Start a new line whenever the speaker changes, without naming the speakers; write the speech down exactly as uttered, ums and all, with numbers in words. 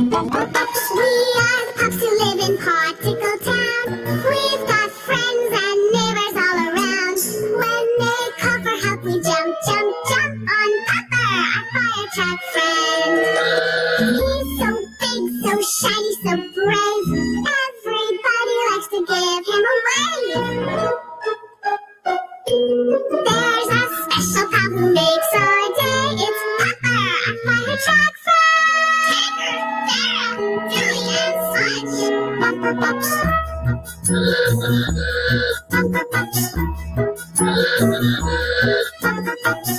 Pups, we are the pups who live in Particle Town. We've got friends and neighbors all around. When they call for help, we jump, jump, jump on Papa, our fire truck friend. He's so big, so shiny, so brave. Everybody likes to give him a wave. There's a special pal who makes our day. It's Papa, our fire truck friend. Tigger, Sarah, Julie, and such. Bumper Pups. Bumper Pups. Bumper Pups.